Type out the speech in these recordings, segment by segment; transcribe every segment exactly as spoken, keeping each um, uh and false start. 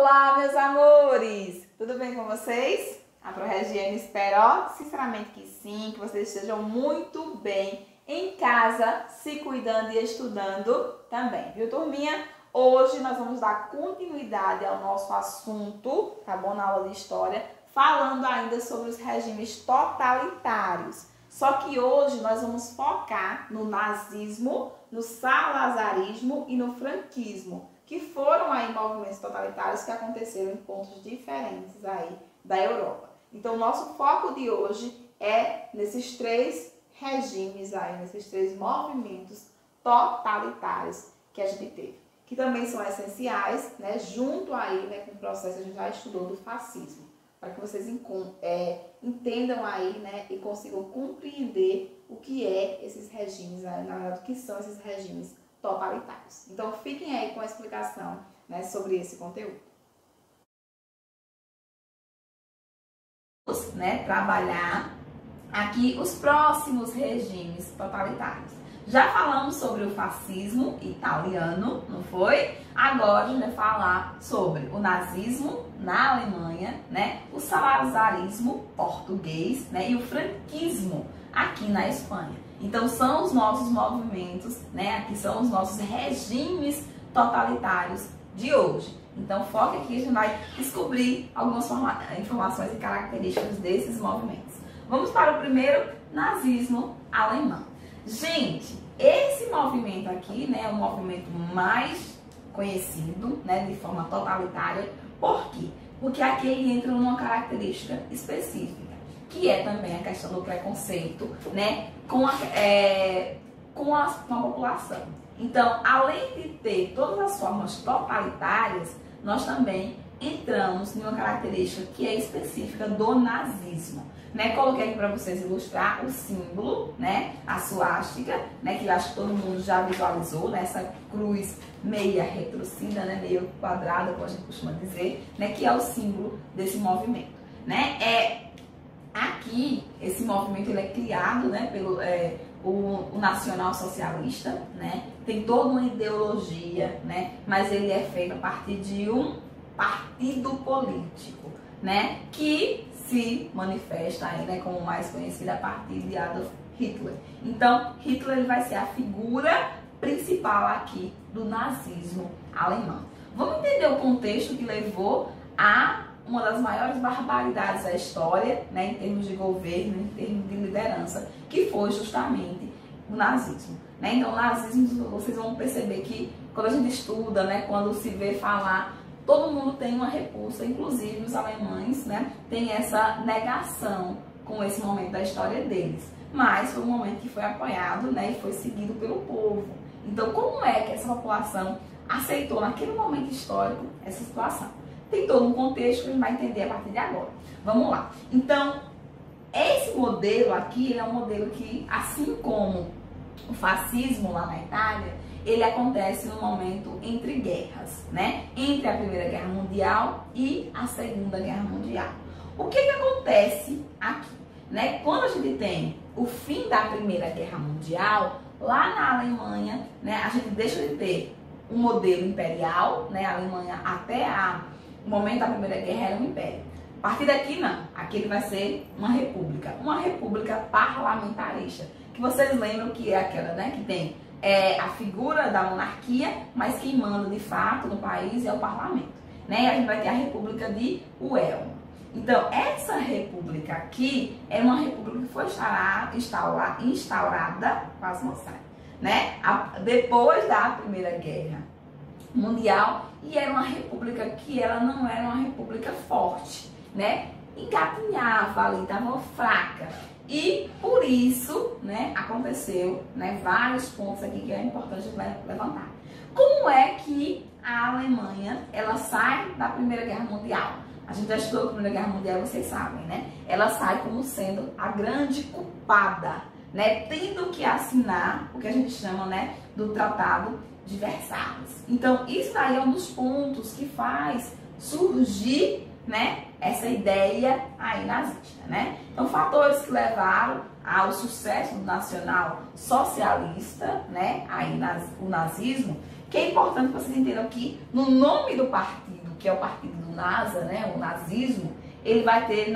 Olá, meus amores! Tudo bem com vocês? A ProRegiane espero, sinceramente, que sim, que vocês estejam muito bem em casa, se cuidando e estudando também, viu, turminha? Hoje nós vamos dar continuidade ao nosso assunto, tá bom? Na aula de História, falando ainda sobre os regimes totalitários. Só que hoje nós vamos focar no nazismo, no salazarismo e no franquismo, que foram aí movimentos totalitários que aconteceram em pontos diferentes aí da Europa. Então, nosso foco de hoje é nesses três regimes aí, nesses três movimentos totalitários que a gente teve, que também são essenciais, né, junto aí, né, com o processo que a gente já estudou do fascismo, para que vocês é, entendam aí, né, e consigam compreender o que é esses regimes, aí, na verdade, o que são esses regimes totalitários. Então, fiquem aí com a explicação, né, sobre esse conteúdo. Vamos, né, trabalhar aqui os próximos regimes totalitários. Já falamos sobre o fascismo italiano, não foi? Agora a gente vai falar sobre o nazismo na Alemanha, né? O salazarismo português, né? E o franquismo aqui na Espanha. Então são os nossos movimentos, né? Aqui são os nossos regimes totalitários de hoje. Então foca aqui, a gente vai descobrir algumas informações e características desses movimentos. Vamos para o primeiro, nazismo alemão. Gente, esse movimento aqui, né, é o movimento mais conhecido, né, de forma totalitária. Por quê? Porque aqui ele entra numa característica específica, que é também a questão do preconceito, né, com a, é, com a, com a população. Então, além de ter todas as formas totalitárias, nós também entramos numa característica que é específica do nazismo. Né, coloquei aqui para vocês ilustrar o símbolo, né, a suástica, né, que eu acho que todo mundo já visualizou, né, essa cruz meia retrocida, né, meio quadrada, como a gente costuma dizer, né, que é o símbolo desse movimento. Né? É, aqui, esse movimento ele é criado, né, pelo é, o, o nacional socialista, né, tem toda uma ideologia, né, mas ele é feito a partir de um partido político, né, que se manifesta aí, né, como mais conhecida a partir de Adolf Hitler. Então, Hitler ele vai ser a figura principal aqui do nazismo alemão. Vamos entender o contexto que levou a uma das maiores barbaridades da história, né, em termos de governo, em termos de liderança, que foi justamente o nazismo. Né? Então, o nazismo, vocês vão perceber que quando a gente estuda, né, quando se vê falar, todo mundo tem uma repulsa, inclusive os alemães, né, tem essa negação com esse momento da história deles. Mas foi um momento que foi apoiado, né, e foi seguido pelo povo. Então, como é que essa população aceitou naquele momento histórico essa situação? Tem todo um contexto que a gente vai entender a partir de agora. Vamos lá. Então, esse modelo aqui, ele é um modelo que, assim como o fascismo lá na Itália, ele acontece no momento entre guerras, né? Entre a Primeira Guerra Mundial e a Segunda Guerra Mundial. O que que acontece aqui? Né? Quando a gente tem o fim da Primeira Guerra Mundial, lá na Alemanha, né, a gente deixa de ter um modelo imperial, né? A Alemanha até a, o momento da Primeira Guerra era um império. A partir daqui não, aqui ele vai ser uma república, uma república parlamentarista, que vocês lembram que é aquela, né, que tem é a figura da monarquia, mas quem manda de fato no país é o parlamento. Né? E a gente vai ter a República de Weimar. Então, essa república aqui é uma república que foi instaurada, instaurada quase não sai, né? A, depois da Primeira Guerra Mundial, e era uma república que ela não era uma república forte, né? Engatinhava ali, estava fraca. E por isso, né, aconteceu, né, vários pontos aqui que é importante levantar. Como é que a Alemanha ela sai da Primeira Guerra Mundial? A gente já estudou a Primeira Guerra Mundial, vocês sabem, né? Ela sai como sendo a grande culpada, né, tendo que assinar o que a gente chama, né, do Tratado de Versalhes. Então, isso aí é um dos pontos que faz surgir, né, essa ideia aí nazista, né? Então, fatores que levaram ao sucesso do nacional socialista, né, aí o nazismo, que é importante que vocês entendam que no nome do partido que é o partido do NASA, né, o nazismo, ele vai ter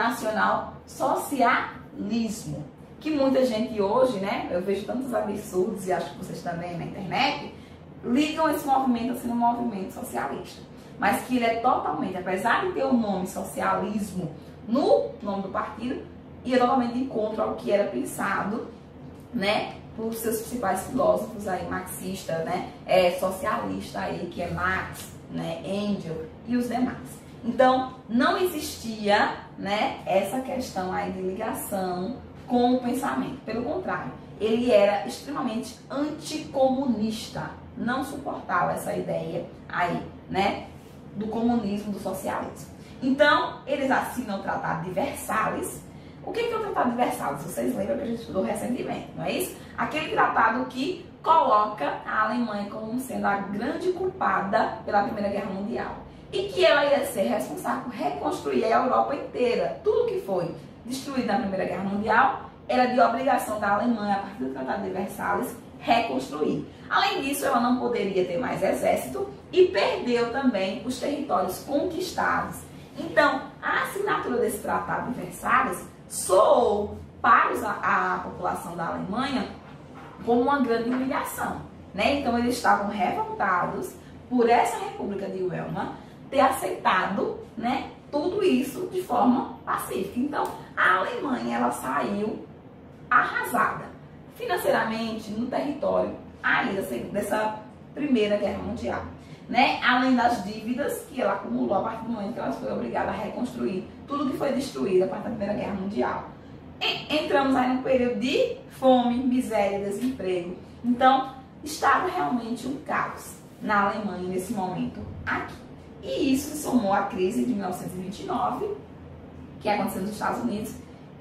nacional-socialismo, que muita gente hoje, né, eu vejo tantos absurdos, e acho que vocês também na internet, ligam esse movimento assim no movimento socialista. Mas que ele é totalmente, apesar de ter o nome socialismo no nome do partido, ia totalmente de encontro ao que era pensado, né, por seus principais filósofos aí, marxista, né, é, socialista aí, que é Marx, né, Engels e os demais. Então, não existia, né, essa questão aí de ligação com o pensamento. Pelo contrário, ele era extremamente anticomunista, não suportava essa ideia aí, né, do comunismo, do socialismo. Então, eles assinam o Tratado de Versalhes. O que é o Tratado de Versalhes? Vocês lembram que a gente estudou recentemente, não é isso? Aquele tratado que coloca a Alemanha como sendo a grande culpada pela Primeira Guerra Mundial. E que ela ia ser responsável por reconstruir a Europa inteira. Tudo que foi destruído na Primeira Guerra Mundial era de obrigação da Alemanha, a partir do Tratado de Versalhes, reconstruir. Além disso, ela não poderia ter mais exército e perdeu também os territórios conquistados. Então, a assinatura desse Tratado de Versalhes soou para a, a população da Alemanha como uma grande humilhação, né? Então, eles estavam revoltados por essa República de Weimar ter aceitado, né, tudo isso de forma pacífica. Então, a Alemanha, ela saiu arrasada financeiramente no território aí dessa Primeira Guerra Mundial, né? Além das dívidas que ela acumulou a partir do momento que ela foi obrigada a reconstruir tudo que foi destruído a partir da Primeira Guerra Mundial. E entramos aí num período de fome, miséria, desemprego. Então, estava realmente um caos na Alemanha nesse momento aqui. E isso se somou à crise de mil novecentos e vinte e nove, que aconteceu nos Estados Unidos,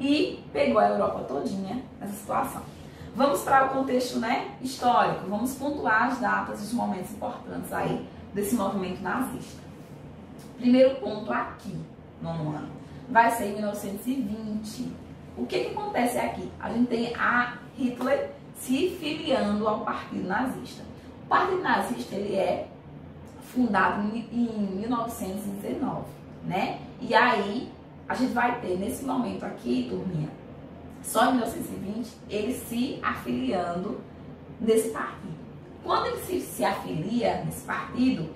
e pegou a Europa todinha nessa situação. Vamos para o contexto, né, histórico, vamos pontuar as datas e os momentos importantes aí desse movimento nazista. Primeiro ponto aqui, nono ano, vai ser em mil novecentos e vinte. O que que acontece aqui? A gente tem a Hitler se filiando ao Partido Nazista. O Partido Nazista, ele é fundado em mil novecentos e dezenove, né? E aí, a gente vai ter, nesse momento aqui, turminha, só em mil novecentos e vinte, ele se afiliando nesse partido. Quando ele se, se afilia nesse partido,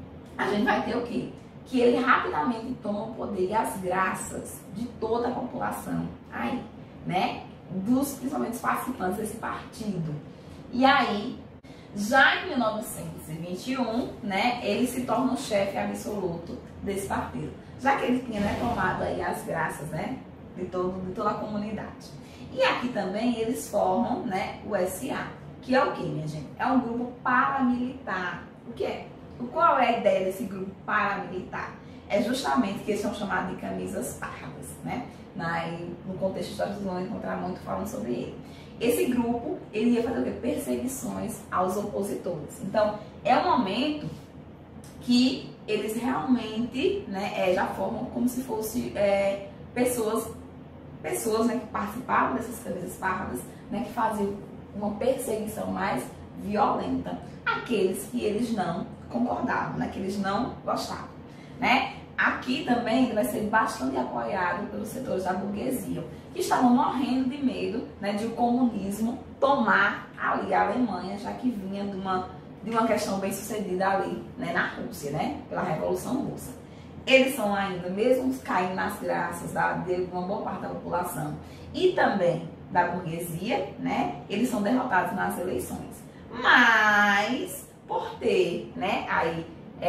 a gente vai ter o quê? Que ele rapidamente toma o poder e as graças de toda a população aí, né? Dos, principalmente, os participantes desse partido. E aí, já em mil novecentos e vinte e um, né, ele se torna o chefe absoluto desse partido, já que ele tinha, né, tomado aí as graças, né, de, todo, de toda a comunidade. E aqui também eles formam, né, o S A, que é o que, minha gente? É um grupo paramilitar. O que é? Qual é a ideia desse grupo paramilitar? É justamente que eles são chamados de camisas pardas, né? Na, no contexto histórico, vocês vão encontrar muito falando sobre ele. Esse grupo, ele ia fazer o quê? Perseguições aos opositores. Então, é um momento que eles realmente, né, é, já formam como se fossem é, pessoas, pessoas, né, que participavam dessas camisas pardas, né, que faziam uma perseguição mais violenta àqueles que eles não concordavam, né, que eles não gostavam, né? Aqui também ele vai ser bastante apoiado pelos setores da burguesia, que estavam morrendo de medo, né, de o comunismo tomar ali a Alemanha, já que vinha de uma, de uma questão bem sucedida ali, né, na Rússia, né, pela Revolução Russa. Eles são ainda, mesmo caindo nas graças da, de uma boa parte da população e também da burguesia, né, eles são derrotados nas eleições. Mas, por ter, né, aí,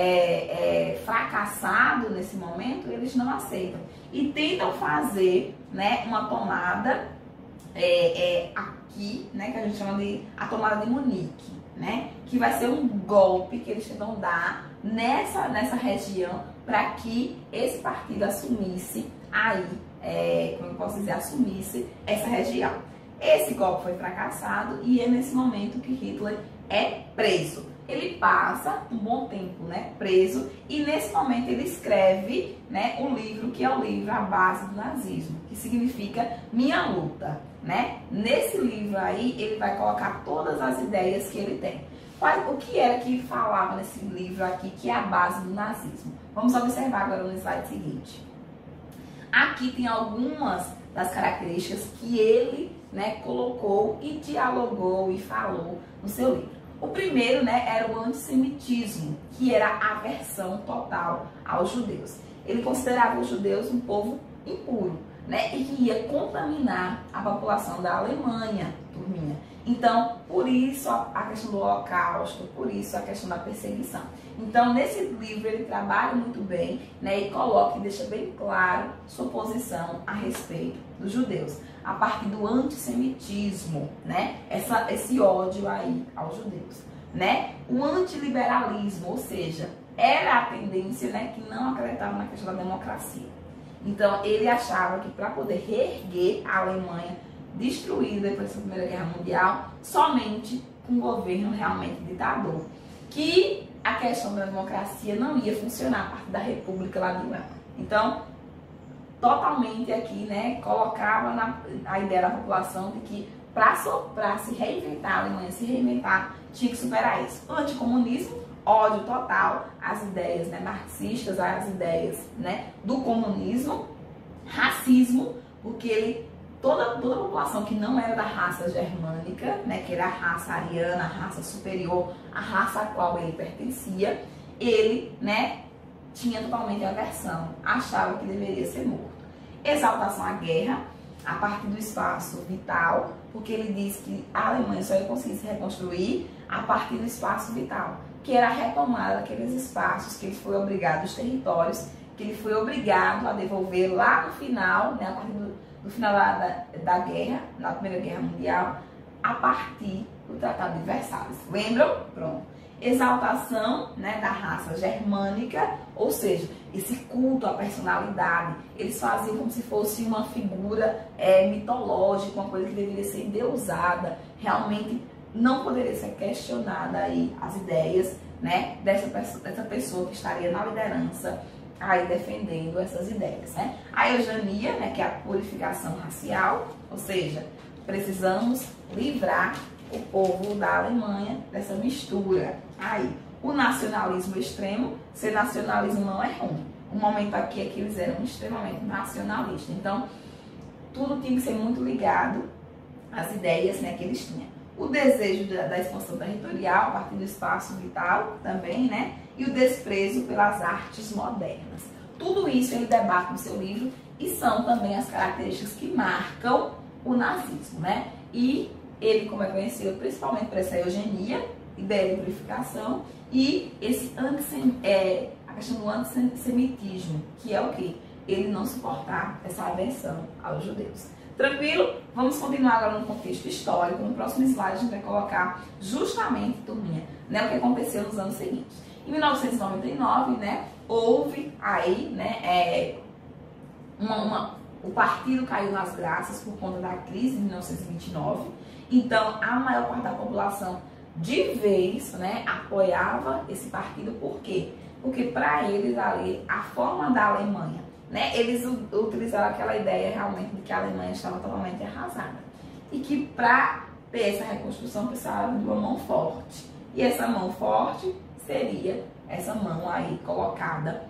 É, é, fracassado nesse momento, eles não aceitam e tentam fazer, né, uma tomada é, é, aqui, né, que a gente chama de a tomada de Munique, né, que vai ser um golpe que eles tentam dar nessa, nessa região para que esse partido assumisse aí, é, como eu posso dizer, assumisse essa região. Esse golpe foi fracassado e é nesse momento que Hitler é preso. Ele passa um bom tempo, né, preso, e nesse momento ele escreve, né, um livro que é o livro A Base do Nazismo, que significa Minha Luta, né? Nesse livro aí ele vai colocar todas as ideias que ele tem. Qual, o que era que falava nesse livro aqui, que é a base do nazismo? Vamos observar agora no slide seguinte. Aqui tem algumas das características que ele, né, colocou e dialogou e falou no seu livro. O primeiro, né, era o antissemitismo, que era a aversão total aos judeus. Ele considerava os judeus um povo impuro, né, e que ia contaminar a população da Alemanha, turminha. Então, por isso a questão do Holocausto, por isso a questão da perseguição. Então, nesse livro ele trabalha muito bem, né, e coloca e deixa bem claro sua posição a respeito dos judeus, a partir do antissemitismo, né, essa, esse ódio aí aos judeus, né, o antiliberalismo, ou seja, era a tendência, né, que não acreditava na questão da democracia. Então, ele achava que para poder reerguer a Alemanha destruída depois da Primeira Guerra Mundial, somente com um governo realmente ditador, que a questão da democracia não ia funcionar a partir da República lá de Weimar. Então, totalmente aqui, né, colocava na, a ideia da população de que para se reinventar, a Alemanha se reinventar, tinha que superar isso. O anticomunismo, ódio total às ideias, né, marxistas, às ideias, né, do comunismo, racismo, porque ele Toda, toda a população que não era da raça germânica, né, que era a raça ariana, a raça superior, a raça a qual ele pertencia, ele, né, tinha totalmente aversão, achava que deveria ser morto. Exaltação à guerra, a partir do espaço vital, porque ele diz que a Alemanha só ia conseguir se reconstruir a partir do espaço vital, que era a retomada daqueles espaços que ele foi obrigado, os territórios, que ele foi obrigado a devolver lá no final, né, a partir do no final da, da guerra, na Primeira Guerra Mundial, a partir do Tratado de Versalhes. Lembram? Pronto. Exaltação, né, da raça germânica, ou seja, esse culto à personalidade. Eles faziam como se fosse uma figura é, mitológica, uma coisa que deveria ser endeusada. Realmente não poderia ser questionada aí as ideias, né, dessa, dessa pessoa que estaria na liderança, aí defendendo essas ideias, né? A eugenia, né, que é a purificação racial, ou seja, precisamos livrar o povo da Alemanha dessa mistura. Aí, o nacionalismo extremo, ser nacionalismo não é ruim. O momento aqui é que eles eram extremamente nacionalistas. Então, tudo tinha que ser muito ligado às ideias, né, que eles tinham. O desejo da, da expansão territorial, a partir do espaço vital também, né? E o desprezo pelas artes modernas. Tudo isso ele debate no seu livro e são também as características que marcam o nazismo, né? E ele, como é conhecido, principalmente por essa eugenia, ideia de purificação e esse antissem, é, a questão do antissemitismo, que é o quê? Ele não suportar essa aversão aos judeus. Tranquilo? Vamos continuar agora no contexto histórico. No próximo slide a gente vai colocar justamente, turminha, né, o que aconteceu nos anos seguintes. Em mil novecentos e noventa e nove, né, houve aí, né, é, uma, uma, o partido caiu nas graças por conta da crise de mil novecentos e vinte e nove. Então, a maior parte da população de vez, né, apoiava esse partido. Por quê? Porque para eles ali, a forma da Alemanha, né, eles utilizaram aquela ideia realmente de que a Alemanha estava totalmente arrasada. E que para ter essa reconstrução precisava de uma mão forte. E essa mão forte seria essa mão aí colocada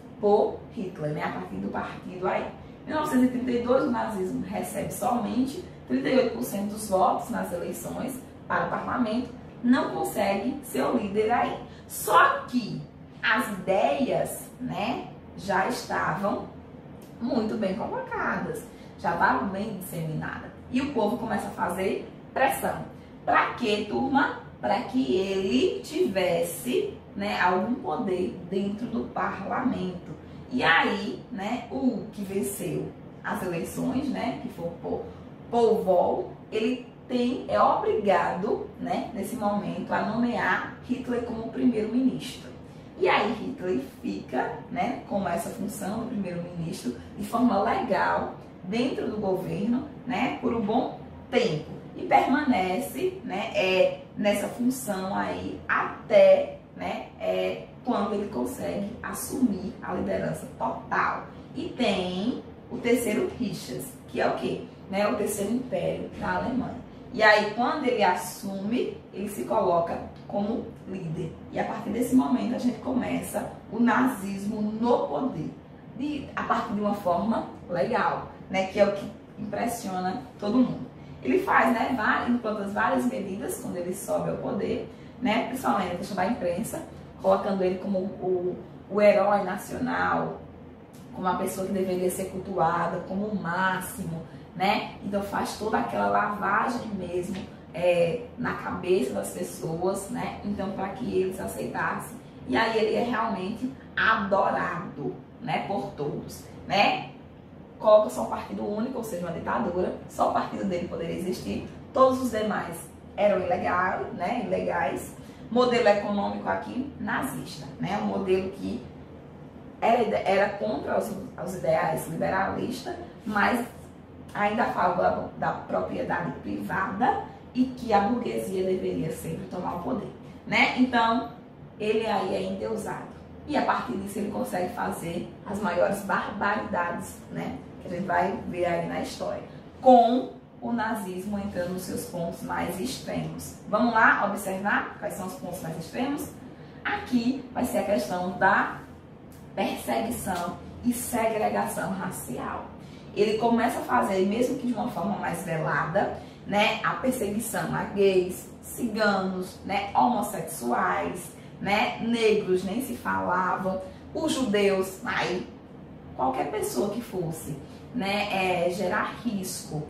por Hitler, né, a partir do partido aí. Em mil novecentos e trinta e dois, o nazismo recebe somente trinta e oito por cento dos votos nas eleições para o parlamento, não consegue ser o líder aí. Só que as ideias, né, já estavam muito bem colocadas, já estavam bem disseminadas. E o povo começa a fazer pressão. Para quê, turma? Para que ele tivesse, né, algum poder dentro do parlamento. E aí, né, o que venceu as eleições, né, que foi o Paul Voll, ele tem, é obrigado, né, nesse momento, a nomear Hitler como primeiro-ministro. E aí Hitler fica, né, com essa função do primeiro-ministro de forma legal dentro do governo, né, por um bom tempo. E permanece, né, é, nessa função aí até, né, é, quando ele consegue assumir a liderança total. E tem o terceiro Reich, que é o quê? Né, o terceiro império da Alemanha. E aí, quando ele assume, ele se coloca como líder. E a partir desse momento a gente começa o nazismo no poder, de, a partir de uma forma legal, né, que é o que impressiona todo mundo. Ele faz, né, várias, implanta várias medidas quando ele sobe ao poder, né, principalmente a questão da imprensa, colocando ele como o, o herói nacional, como uma pessoa que deveria ser cultuada, como o máximo, né? Então faz toda aquela lavagem mesmo é, na cabeça das pessoas, né? Então para que eles aceitassem. E aí ele é realmente adorado, né, por todos, né? Coloca só um partido único, ou seja, uma ditadura, só o partido dele poderia existir, todos os demais eram ilegais, né, ilegais. Modelo econômico aqui, nazista, né, um modelo que era, era contra os, os ideais liberalistas, mas ainda falava da, da propriedade privada e que a burguesia deveria sempre tomar o poder, né? Então, ele aí é endeusado. E a partir disso ele consegue fazer as maiores barbaridades, né, que a gente vai ver aí na história, com o nazismo entrando nos seus pontos mais extremos. Vamos lá observar quais são os pontos mais extremos? Aqui vai ser a questão da perseguição e segregação racial. Ele começa a fazer, mesmo que de uma forma mais velada, né, a perseguição a gays, ciganos, né, homossexuais, né, negros nem se falavam, os judeus, aí qualquer pessoa que fosse, né, é, gerar risco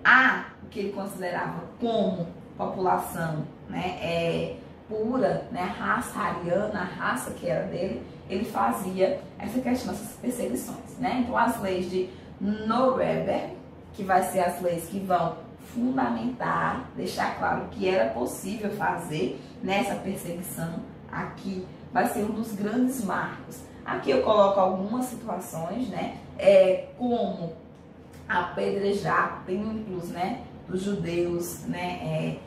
a o que ele considerava como população, né, é, pura, né, raça ariana, a raça que era dele, ele fazia essa questão, essas perseguições, né? Então as leis de Nuremberg, que vai ser as leis que vão fundamentar, deixar claro que era possível fazer nessa perseguição aqui, vai ser um dos grandes marcos. Aqui eu coloco algumas situações, né, é, como apedrejar templos, né, dos judeus, né, é,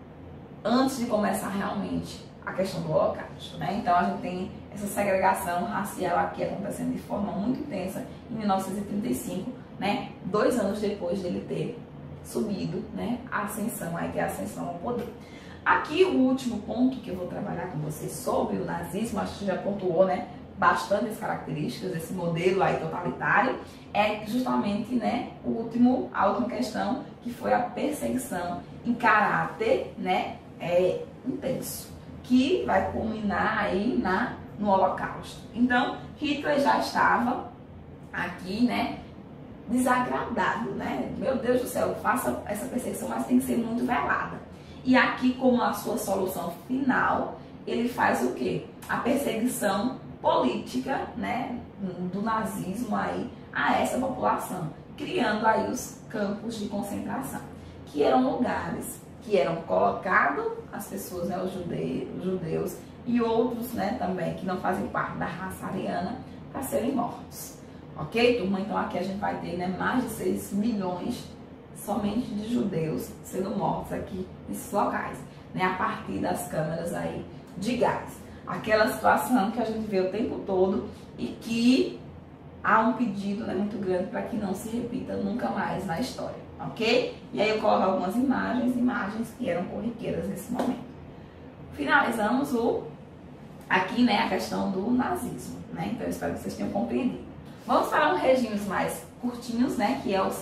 antes de começar realmente a questão do Holocausto, né? Então a gente tem essa segregação racial aqui acontecendo de forma muito intensa em mil novecentos e trinta e cinco, né, dois anos depois dele ter subido, né, a ascensão, aí que é a ascensão ao poder. Aqui o último ponto que eu vou trabalhar com vocês sobre o nazismo, acho que já pontuou, né, bastante as características desse modelo aí totalitário, é justamente, né, o último, a última questão, que foi a perseguição em caráter, né, é, intenso, que vai culminar aí na, no Holocausto. Então, Hitler já estava aqui, né, desagradado, né, meu Deus do céu, faça essa perseguição, mas tem que ser muito velada. E aqui, como a sua solução final, ele faz o quê? A perseguição política, né, do nazismo aí a essa população, criando aí os campos de concentração, que eram lugares que eram colocados as pessoas, né, os judeus, os judeus e outros, né, também que não fazem parte da raça ariana, para serem mortos. Ok, turma? Então aqui a gente vai ter, né, mais de seis milhões somente de judeus sendo mortos aqui nesses locais, né, a partir das câmeras aí de gás. Aquela situação que a gente vê o tempo todo e que há um pedido, né, muito grande para que não se repita nunca mais na história, ok? E aí eu coloco algumas imagens, imagens que eram corriqueiras nesse momento. Finalizamos o, aqui, né, a questão do nazismo, né? Então eu espero que vocês tenham compreendido. Vamos para um regime mais curtinhos, né, que é o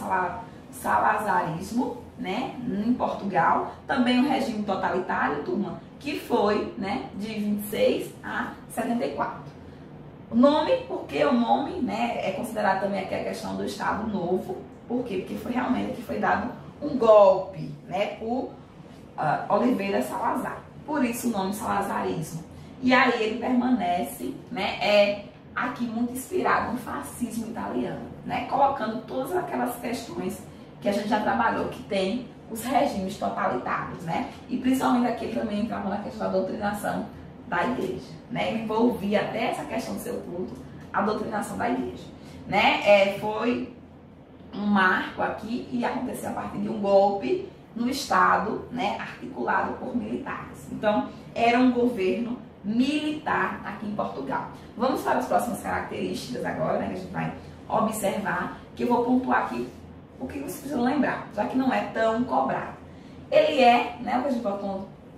salazarismo, né, em Portugal. Também um regime totalitário, turma, que foi, né, de vinte e seis a setenta e quatro. O nome, porque o nome, né, é considerado também aqui a questão do Estado Novo. Por quê? Porque foi realmente que foi dado um golpe, né, por uh, Oliveira Salazar. Por isso o nome salazarismo. E aí ele permanece, né, é aqui muito inspirado no fascismo italiano, né, colocando todas aquelas questões que a gente já trabalhou, que tem os regimes totalitários, né, e principalmente aqui ele também entrava na questão da doutrinação da igreja, né, ele envolvia até essa questão do seu culto, a doutrinação da igreja, né, é, foi um marco aqui e aconteceu a partir de um golpe no Estado, né, articulado por militares. Então, era um governo militar aqui em Portugal. Vamos para as próximas características agora, né, que a gente vai observar, que eu vou pontuar aqui o que vocês precisam lembrar, já que não é tão cobrado. Ele é, né, o que a gente pode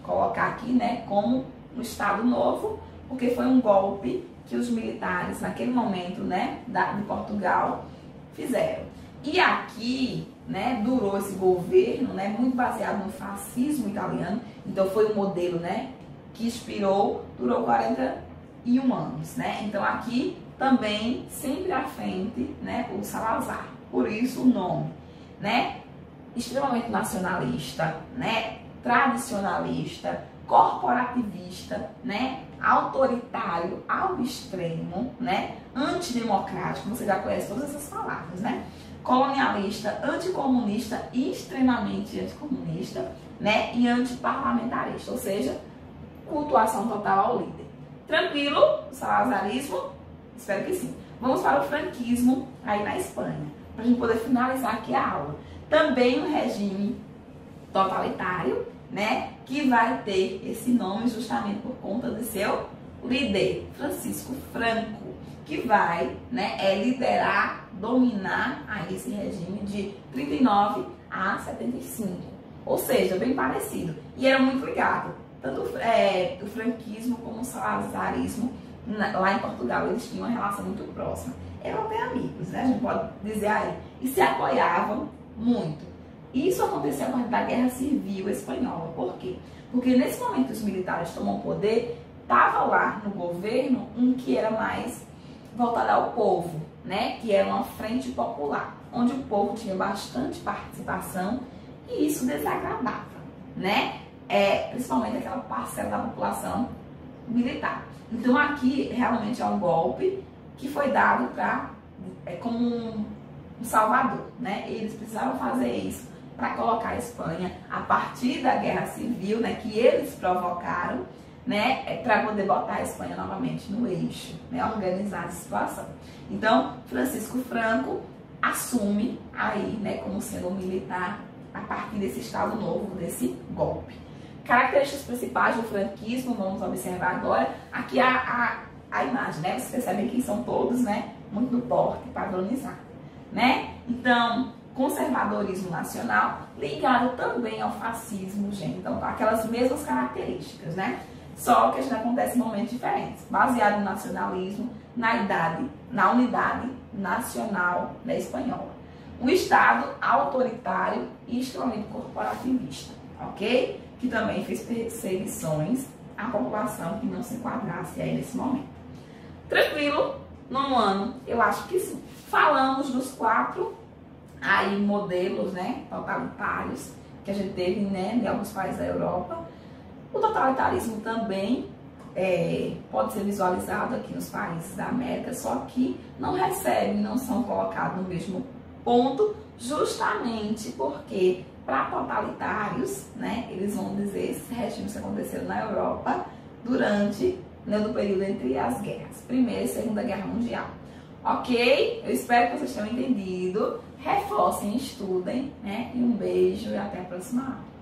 colocar aqui, né, como um Estado Novo, porque foi um golpe que os militares, naquele momento, né, da, de Portugal, fizeram. E aqui, né, durou esse governo, né, muito baseado no fascismo italiano, então foi um modelo, né, que inspirou, durou quarenta e um anos, né, então aqui também, sempre à frente, né, o Salazar, por isso o nome, né, extremamente nacionalista, né, tradicionalista, corporativista, né, autoritário ao extremo, né, antidemocrático, você já conhece todas essas palavras, né, colonialista, anticomunista e extremamente anticomunista, né, e antiparlamentarista, ou seja, cultuação total ao líder. Tranquilo? O salazarismo? Espero que sim. Vamos para o franquismo aí na Espanha, para a gente poder finalizar aqui a aula. Também um regime totalitário, né, que vai ter esse nome justamente por conta de seu líder, Francisco Franco, que vai, né, é liderar, dominar aí esse regime de trinta e nove a setenta e cinco, ou seja, bem parecido. E era muito ligado, tanto é, o franquismo como o salazarismo na, lá em Portugal, eles tinham uma relação muito próxima. Eram até amigos, né, a gente pode dizer aí, e se apoiavam muito. Isso aconteceu a partir da Guerra Civil Espanhola. Por quê? Porque nesse momento os militares tomam poder, estava lá no governo um que era mais voltado ao povo, né? Que era uma frente popular, onde o povo tinha bastante participação e isso desagradava, né? É, principalmente aquela parcela da população militar. Então aqui realmente é um golpe que foi dado para é, como um, um salvador, né? Eles precisavam fazer isso para colocar a Espanha a partir da Guerra Civil, né, que eles provocaram, né, para poder botar a Espanha novamente no eixo, né, organizar a situação. Então, Francisco Franco assume aí, né, como sendo um militar a partir desse Estado Novo, desse golpe. Características principais do franquismo, vamos observar agora. Aqui a, a, a imagem, né, vocês percebem que são todos, né, muito do porte padronizado, né? Então, conservadorismo nacional, ligado também ao fascismo, gente. Então, aquelas mesmas características, né? Só que a gente acontece em momentos diferentes, baseado no nacionalismo, na idade, na unidade nacional, né, espanhola. Um Estado autoritário e extremamente corporativista, ok? Que também fez perseguições à população que não se enquadrasse aí nesse momento. Tranquilo? No ano, eu acho que sim. Falamos dos quatro aí modelos, né, totalitários que a gente teve, né, em alguns países da Europa. O totalitarismo também é, pode ser visualizado aqui nos países da América, só que não recebem, não são colocados no mesmo ponto, justamente porque para totalitários, né, eles vão dizer esses regimes que aconteceram na Europa durante, né, no período entre as guerras, Primeira e Segunda Guerra Mundial. Ok? Eu espero que vocês tenham entendido. Reforcem, estudem, né? E um beijo e até a próxima aula.